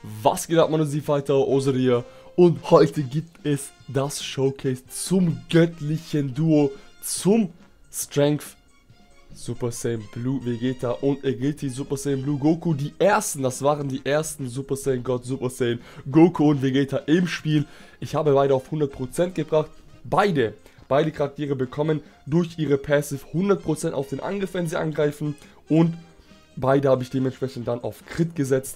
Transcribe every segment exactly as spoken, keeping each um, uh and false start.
Was geht ab, meine Z-Fighter, Oseria? Und heute gibt es das Showcase zum göttlichen Duo, zum Strength Super Saiyan Blue Vegeta und Agility Super Saiyan Blue Goku. Die ersten, das waren die ersten Super Saiyan God Super Saiyan Goku und Vegeta im Spiel. Ich habe beide auf hundert Prozent gebracht. Beide, beide Charaktere bekommen durch ihre Passive hundert Prozent auf den Angriff, wenn sie angreifen. Und beide habe ich dementsprechend dann auf Crit gesetzt.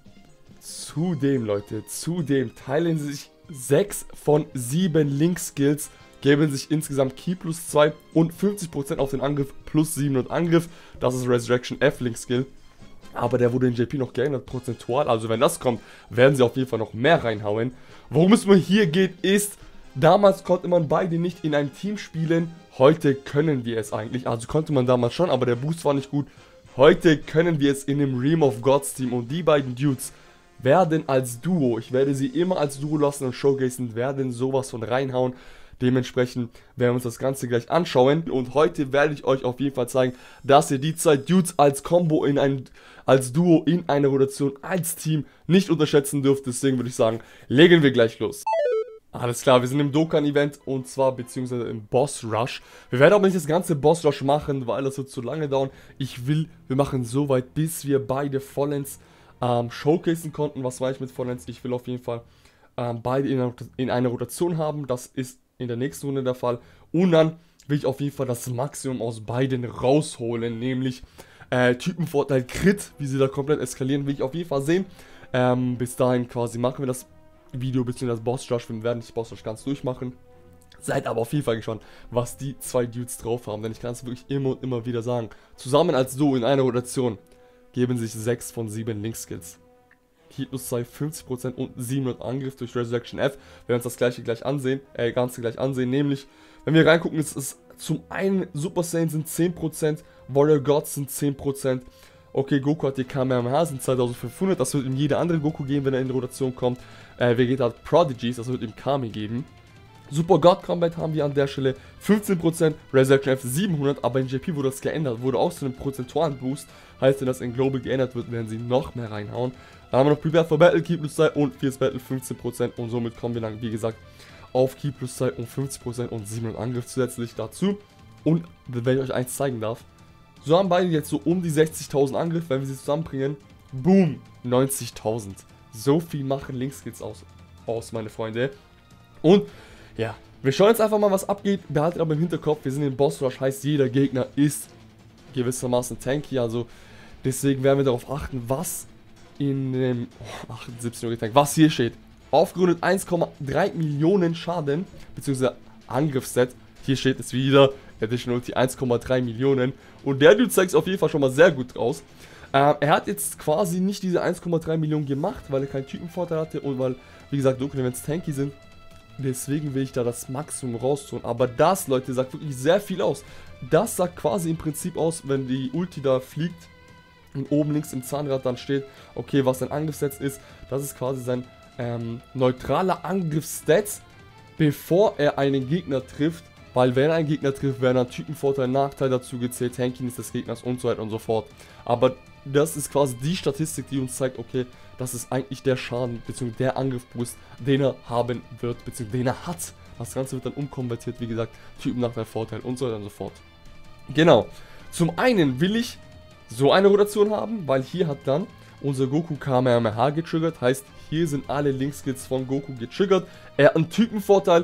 Zudem, Leute, zudem teilen sie sich sechs von sieben Link-Skills, geben sich insgesamt Ki plus zwei und fünfzig Prozent auf den Angriff plus sieben und Angriff. Das ist Resurrection F Link-Skill. Aber der wurde in J P noch geändert, prozentual. Also wenn das kommt, werden sie auf jeden Fall noch mehr reinhauen. Worum es mir hier geht, ist, damals konnte man beide nicht in einem Team spielen. Heute können wir es eigentlich. Also konnte man damals schon, aber der Boost war nicht gut. Heute können wir es in dem Realm of Gods Team. Und die beiden Dudes werden als Duo, ich werde sie immer als Duo lassen und showcasen, werden sowas von reinhauen. Dementsprechend werden wir uns das Ganze gleich anschauen. Und heute werde ich euch auf jeden Fall zeigen, dass ihr die zwei Dudes als Combo, in ein, als Duo, in einer Rotation, als Team nicht unterschätzen dürft. Deswegen würde ich sagen, legen wir gleich los. Alles klar, wir sind im Dokkan-Event und zwar beziehungsweise im Boss Rush. Wir werden aber nicht das ganze Boss Rush machen, weil das wird zu lange dauern. Ich will, wir machen so weit, bis wir beide vollends ähm, showcasen konnten. Was meine ich mit vollends? Ich will auf jeden Fall ähm, beide in einer, in einer Rotation haben. Das ist in der nächsten Runde der Fall. Und dann will ich auf jeden Fall das Maximum aus beiden rausholen, nämlich äh, Typenvorteil Crit, wie sie da komplett eskalieren, will ich auf jeden Fall sehen. Ähm, bis dahin quasi machen wir das Video bzw. das Boss Rush. Wir werden nicht Boss Rush ganz durchmachen. Seid aber auf jeden Fall gespannt, was die zwei Dudes drauf haben, denn ich kann es wirklich immer und immer wieder sagen. Zusammen als Duo in einer Rotation geben sich sechs von sieben Link-Skills. Ki plus zwei, fünfzig Prozent und siebenhundert Angriff durch Resurrection F. Wir werden uns das gleiche gleich ansehen, äh, Ganze gleich ansehen, nämlich, wenn wir reingucken, ist es zum einen Super Saiyan sind zehn Prozent, Warrior Gods sind zehn Prozent. Okay, Goku hat hier K M H, sind zweitausendfünfhundert, das wird ihm jeder andere Goku geben, wenn er in die Rotation kommt. Äh, Vegeta hat Prodigies, das wird ihm Kami geben. Super God Combat haben wir an der Stelle fünfzehn Prozent, Resurrection F siebenhundert, aber in J P wurde das geändert, wurde auch zu einem prozentualen Boost. Heißt, wenn das in Global geändert wird, werden sie noch mehr reinhauen. Dann haben wir noch Prepare for Battle, Ki plus zwei und Fierce Battle fünfzehn Prozent und somit kommen wir dann, wie gesagt, auf Ki plus zwei und fünfzig Prozent und siebenhundert Angriff zusätzlich dazu. Und wenn ich euch eins zeigen darf, so haben beide jetzt so um die sechzigtausend Angriff, wenn wir sie zusammenbringen, boom, neunzigtausend. So viel machen Link-Skills aus, aus, meine Freunde. Und ja, wir schauen jetzt einfach mal, was abgeht. Behaltet aber im Hinterkopf, wir sind im Boss Rush, heißt jeder Gegner ist gewissermaßen tanky, also deswegen werden wir darauf achten, was in dem oh, achtundsiebzig Uhr getankt, was hier steht. Aufgerundet eins Komma drei Millionen Schaden, beziehungsweise Angriffsset. Hier steht es wieder, Additional Ulti eins Komma drei Millionen. Und der Dude zeigt es auf jeden Fall schon mal sehr gut raus. Ähm, er hat jetzt quasi nicht diese eins Komma drei Millionen gemacht, weil er keinen Typenvorteil hatte und weil, wie gesagt, Dokkan-Events tanky sind. Deswegen will ich da das Maximum raustun. Aber das, Leute, sagt wirklich sehr viel aus. Das sagt quasi im Prinzip aus, wenn die Ulti da fliegt und oben links im Zahnrad dann steht, okay, was sein Angriffsstat ist. Das ist quasi sein ähm, neutraler Angriffsstat, bevor er einen Gegner trifft. Weil wenn er einen Gegner trifft, werden dann Typenvorteil, Nachteil dazu gezählt, Tankiness des Gegners und so weiter und so fort. Aber das ist quasi die Statistik, die uns zeigt, okay, das ist eigentlich der Schaden, bzw. der Angriffsboost, den er haben wird, bzw. den er hat. Das Ganze wird dann umkonvertiert, wie gesagt, Typennachteil, Vorteil und so weiter und so fort. Genau. Zum einen will ich so eine Rotation haben, weil hier hat dann unser Goku K M H getriggert. Heißt, hier sind alle Link-Skills von Goku getriggert. Er hat einen Typenvorteil.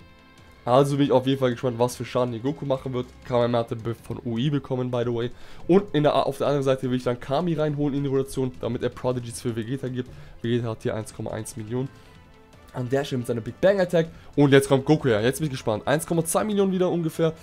Also bin ich auf jeden Fall gespannt, was für Schaden hier Goku machen wird. K M H hatte von U I bekommen, by the way. Und in der, auf der anderen Seite will ich dann Kami reinholen in die Rotation, damit er Prodigies für Vegeta gibt. Vegeta hat hier eins Komma eins Millionen. An der Stelle mit seiner Big Bang Attack. Und jetzt kommt Goku her. Jetzt bin ich gespannt. eins Komma zwei Millionen wieder ungefähr.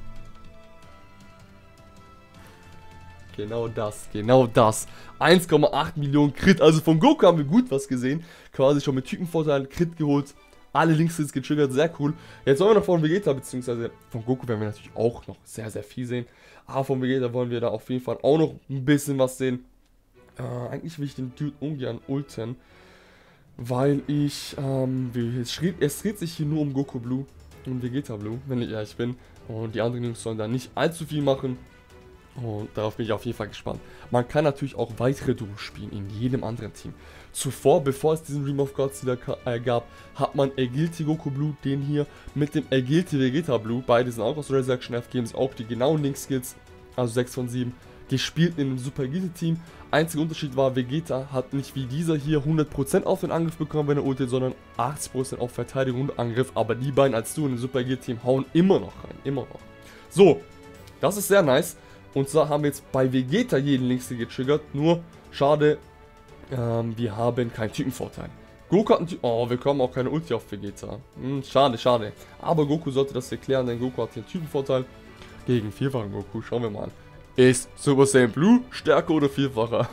Genau das, genau das. eins Komma acht Millionen Crit. Also von Goku haben wir gut was gesehen. Quasi schon mit Typenvorteil Crit geholt. Alle Links sind getriggert, sehr cool. Jetzt wollen wir noch von Vegeta, beziehungsweise von Goku werden wir natürlich auch noch sehr, sehr viel sehen. Aber von Vegeta wollen wir da auf jeden Fall auch noch ein bisschen was sehen. Äh, eigentlich will ich den Dude ungern ulten. Weil ich, ähm, es dreht, es dreht sich hier nur um Goku Blue und Vegeta Blue, wenn ich ehrlich bin. Und die anderen Jungs sollen da nicht allzu viel machen. Und darauf bin ich auf jeden Fall gespannt. Man kann natürlich auch weitere Duos spielen in jedem anderen Team. Zuvor, bevor es diesen Realm of Godzilla äh, gab, hat man Agility Goku Blue, den hier, mit dem Agility Vegeta Blue, beide sind auch aus Resurrection F, geben sich auch die genauen Link-Skills, also sechs von sieben, gespielt in einem Super Agility Team. Einziger Unterschied war, Vegeta hat nicht wie dieser hier hundert Prozent auf den Angriff bekommen, wenn er ultet, sondern achtzig Prozent auf Verteidigung und Angriff. Aber die beiden als Duo in dem Super Agility Team hauen immer noch rein, immer noch. So, das ist sehr nice. Und zwar haben wir jetzt bei Vegeta jeden Link-Skill getriggert, nur schade, ähm, wir haben keinen Typenvorteil. Goku hat einen Typen, oh, wir kommen auch keine Ulti auf Vegeta. Hm, schade, schade. Aber Goku sollte das erklären, denn Goku hat hier einen Typenvorteil gegen vierfachen Goku. Schauen wir mal. Ist Super Saiyan Blue stärker oder vierfacher?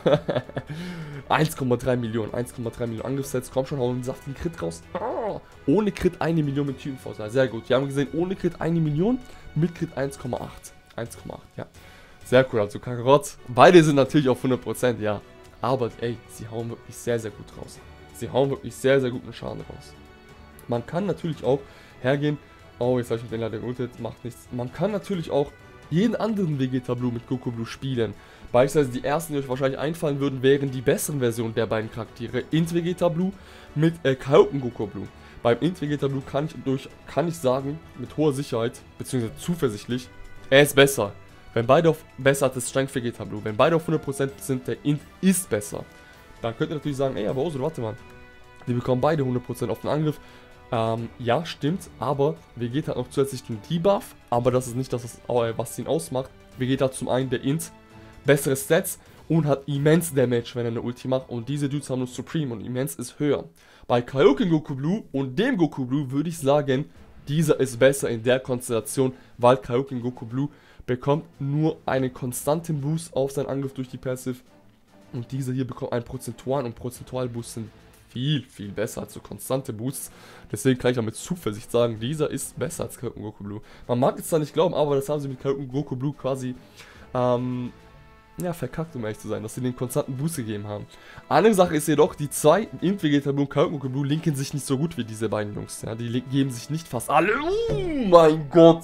eins Komma drei Millionen, eins Komma drei Millionen Angriffssets. Komm schon, hau einen saftigen Crit raus. Ah, ohne Crit eine Million mit Typenvorteil. Sehr gut. Wir haben gesehen, ohne Crit eine Million, mit Crit eins Komma acht. eins Komma acht, ja. Sehr cool, also Kakarot. Beide sind natürlich auf hundert Prozent, ja. Aber ey, sie hauen wirklich sehr, sehr gut raus. Sie hauen wirklich sehr, sehr guten Schaden raus. Man kann natürlich auch hergehen. Oh, jetzt habe ich mit den leider geultet, macht nichts. Man kann natürlich auch jeden anderen Vegeta Blue mit Goku Blue spielen. Beispielsweise die ersten, die euch wahrscheinlich einfallen würden, wären die besseren Versionen der beiden Charaktere. Int Vegeta Blue mit äh, Kaioken Goku Blue. Beim Int Vegeta Blue kann ich, durch, kann ich sagen, mit hoher Sicherheit, beziehungsweise zuversichtlich, er ist besser. Wenn beide auf besser hat, ist Strength Vegeta Blue. Wenn beide auf hundert Prozent sind, der Int ist besser. Dann könnt ihr natürlich sagen, ey, aber Oso, warte mal. Die bekommen beide hundert Prozent auf den Angriff. Ähm, ja, stimmt, aber Vegeta hat noch zusätzlich den Debuff, aber das ist nicht das, was ihn ausmacht. Vegeta hat zum einen der Int, bessere Stats und hat immens Damage, wenn er eine Ulti macht, und diese Dudes haben nur Supreme und immens ist höher. Bei Kaioken Goku Blue und dem Goku Blue würde ich sagen, dieser ist besser in der Konstellation, weil Kaioken Goku Blue bekommt nur einen konstanten Boost auf seinen Angriff durch die Passive und dieser hier bekommt einen prozentualen und prozentual Boost sind viel, viel besser als so konstante Boosts. Deswegen kann ich auch mit Zuversicht sagen, dieser ist besser als Kaioken Goku Blue. Man mag es zwar nicht glauben, aber das haben sie mit Kaioken Goku Blue quasi ähm, ja, verkackt, um ehrlich zu sein, dass sie den konstanten Boost gegeben haben. Andere Sache ist jedoch, die zwei, Int Vegeta Blue und Kaioken Goku Blue, linken sich nicht so gut wie diese beiden Jungs. Ja, die geben sich nicht fast alle. Oh mein Gott!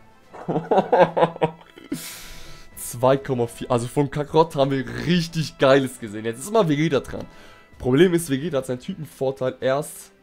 zwei Komma vier, also von Kakarot haben wir richtig Geiles gesehen. Jetzt ist mal Vegeta dran. Problem ist, Vegeta hat seinen Typenvorteil erst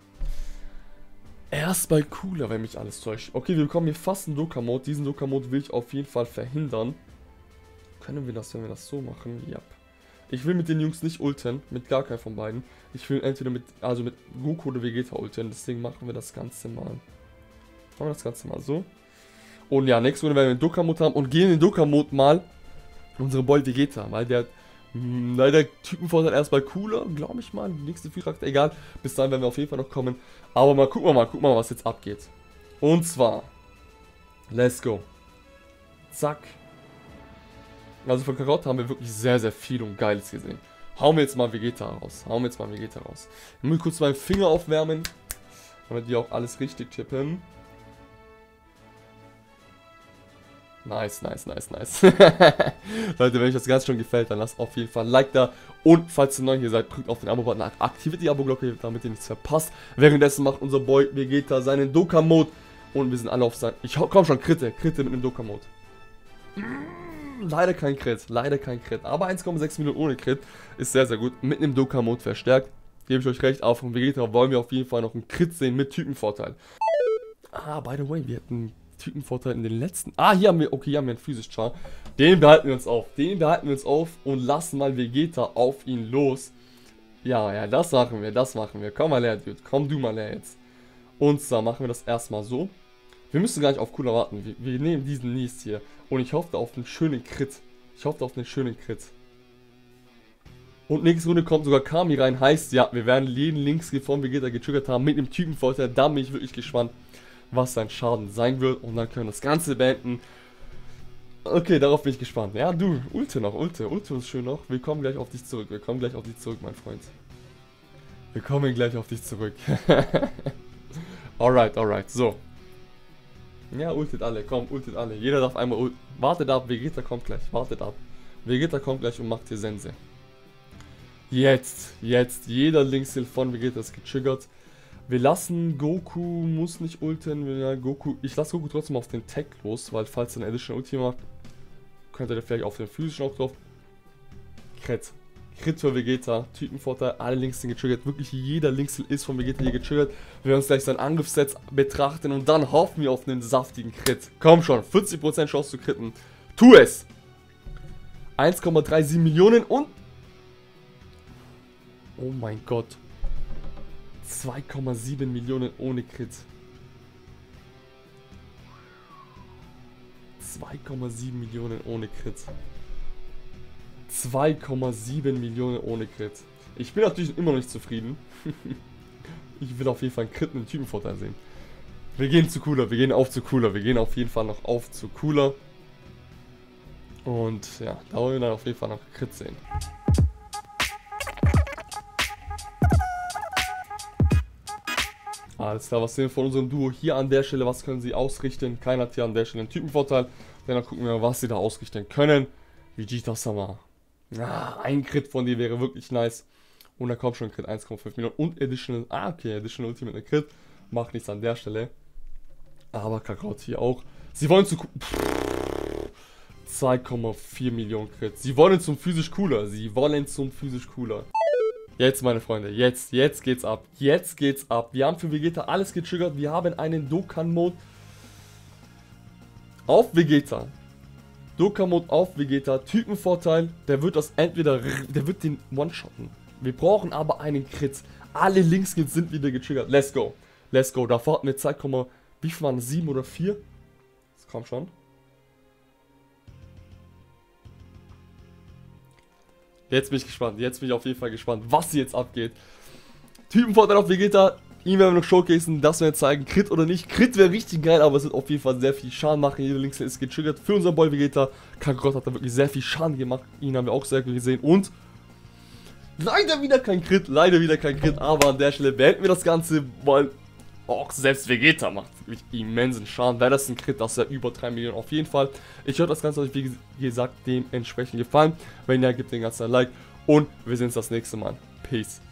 erst bei Cooler, wenn mich alles täuscht. Okay, wir bekommen hier fast einen Dokka-Mode. Diesen Dokka-Mode will ich auf jeden Fall verhindern. Können wir das, wenn wir das so machen? Ja. Ich will mit den Jungs nicht ulten, mit gar keinem von beiden. Ich will entweder mit, also mit Goku oder Vegeta ulten. Deswegen machen wir das Ganze mal. Machen wir das Ganze mal so. Und ja, nächste Runde werden wir den Dokka-Mode haben und gehen in den Dokka-Mode mal unsere Boy Vegeta, weil der mh, leider Typenvorteil erst bei Cooler, glaube ich mal, nächste Charakter, egal. Bis dahin werden wir auf jeden Fall noch kommen. Aber mal gucken wir mal, gucken wir mal, was jetzt abgeht. Und zwar, let's go. Zack. Also von Kakarot haben wir wirklich sehr, sehr viel und Geiles gesehen. Hauen wir jetzt mal Vegeta raus. Hauen wir jetzt mal Vegeta raus. Ich muss kurz meinen Finger aufwärmen, damit die auch alles richtig tippen. Nice, nice, nice, nice. Leute, wenn euch das Ganze schon gefällt, dann lasst auf jeden Fall ein Like da. Und falls ihr neu hier seid, drückt auf den Abo-Button, aktiviert die Abo-Glocke, damit ihr nichts verpasst. Währenddessen macht unser Boy Vegeta seinen Dokka-Mode. Und wir sind alle auf sein... Ich komm schon, Kritte, Kritte mit dem Dokka-Mode. Leider kein Crit, leider kein Crit. Aber eins Komma sechs Millionen ohne Crit ist sehr, sehr gut. Mit einem Dokka-Mode verstärkt. Gebe ich euch recht, auch von Vegeta wollen wir auf jeden Fall noch einen Crit sehen mit Typenvorteil. Ah, by the way, wir hatten... Typenvorteil in den letzten... Ah, hier haben wir... Okay, hier haben wir einen Physisch-Char. Den behalten wir uns auf. Den behalten wir uns auf und lassen mal Vegeta auf ihn los. Ja, ja, das machen wir, das machen wir. Komm mal her, Dude. Komm du mal her jetzt. Und zwar machen wir das erstmal so. Wir müssen gar nicht auf Cooler warten. Wir, wir nehmen diesen Nies hier. Und ich hoffe auf einen schönen Crit. Ich hoffe auf einen schönen Crit. Und nächste Runde kommt sogar Kami rein. Heißt, ja, wir werden jeden Linkskill von Vegeta getriggert haben mit einem Typenvorteil. Da bin ich wirklich gespannt, was sein Schaden sein wird, und dann können wir das Ganze beenden. Okay, darauf bin ich gespannt. Ja, du, Ulte noch, Ulte, Ulte ist schön noch. Wir kommen gleich auf dich zurück, wir kommen gleich auf dich zurück, mein Freund. Wir kommen gleich auf dich zurück. Alright, alright, so. Ja, ultet alle, komm, ultet alle. Jeder darf einmal ulten. Wartet ab, Vegeta kommt gleich, wartet ab. Vegeta kommt gleich und macht hier Sense. Jetzt, jetzt, jeder Linkskill von Vegeta ist getriggert. Wir lassen Goku, muss nicht ulten, ja, Goku, ich lasse Goku trotzdem auf den Tag los, weil falls er eine Additional Ulti macht, Könnt ihr vielleicht auf den physischen auch drauf. Crit. Crit für Vegeta, Typenvorteil, alle Links sind getriggert, wirklich jeder Linksel ist von Vegeta hier getriggert. Wir werden uns gleich seinen Angriffssets betrachten und dann hoffen wir auf einen saftigen Crit. Komm schon, vierzig Prozent Chance zu critten. Tu es! eins Komma siebenunddreißig Millionen und... Oh mein Gott. zwei Komma sieben Millionen ohne Crit. zwei Komma sieben Millionen ohne Crit. zwei Komma sieben Millionen ohne Crit. Ich bin natürlich immer noch nicht zufrieden. Ich will auf jeden Fall einen Crit mit Typenvorteil sehen. Wir gehen zu Cooler, wir gehen auf zu Cooler. Wir gehen auf jeden Fall noch auf zu Cooler. Und ja, da wollen wir dann auf jeden Fall noch Crit sehen. Alles klar, was sehen wir von unserem Duo hier an der Stelle? Was können sie ausrichten? Keiner hat hier an der Stelle einen Typenvorteil. Dann gucken wir mal, was sie da ausrichten können. Vegeta-sama. Ja, ein Crit von dir wäre wirklich nice. Und da kommt schon ein Crit, eins Komma fünf Millionen. Und Additional, ah okay, Additional Ultimate Crit. Macht nichts an der Stelle. Aber Kakarot hier auch. Sie wollen zu... zwei Komma vier Millionen Crit. Sie wollen zum physisch cooler. Sie wollen zum physisch cooler. Jetzt, meine Freunde, jetzt, jetzt geht's ab. Jetzt geht's ab. Wir haben für Vegeta alles getriggert. Wir haben einen Dokkan-Mode auf Vegeta. Dokkan-Mode auf Vegeta. Typenvorteil. Der wird das entweder, der wird den One-Shotten. Wir brauchen aber einen Crit. Alle Linkskills sind wieder getriggert. Let's go. Let's go. Davor hatten wir zwei, wie viel waren das? sieben oder vier? Das kommt schon. Jetzt bin ich gespannt, jetzt bin ich auf jeden Fall gespannt, was hier jetzt abgeht. Typenvorteil auf Vegeta, ihn werden wir noch showcasen, das werden wir zeigen, Crit oder nicht. Crit wäre richtig geil, aber es wird auf jeden Fall sehr viel Schaden machen. Jeder Links ist getriggert für unseren Boy Vegeta. Kakarot hat da wirklich sehr viel Schaden gemacht, ihn haben wir auch sehr gut gesehen. Und leider wieder kein Crit, leider wieder kein Crit, aber an der Stelle beenden wir das Ganze, weil auch selbst Vegeta macht wirklich immensen Schaden. Wäre das ein Crit, das wäre über drei Millionen auf jeden Fall. Ich hoffe, das Ganze hat euch wie gesagt dementsprechend gefallen. Wenn ja, gebt den ganzen ein Like und wir sehen uns das nächste Mal. Peace.